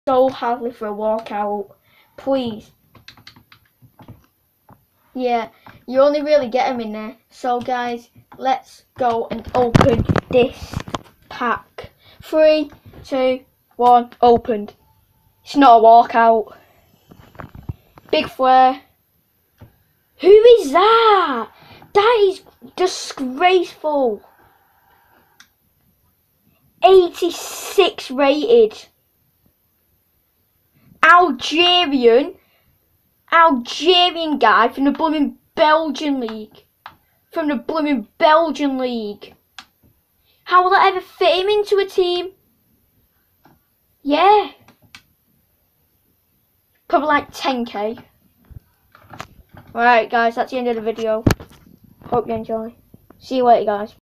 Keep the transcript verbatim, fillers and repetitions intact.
so hardly for a walkout. Please. Yeah, you only really get them in there. So guys, let's go and open this pack. Three, two, one, opened. It's not a walkout. Big flare. Who is that? That is disgraceful. eighty-six rated. Algerian. Algerian guy from the blooming Belgian league. From the blooming Belgian league. How will I ever fit him into a team? Yeah. Probably like ten K. Alright guys, that's the end of the video. Hope you enjoy. See you later guys.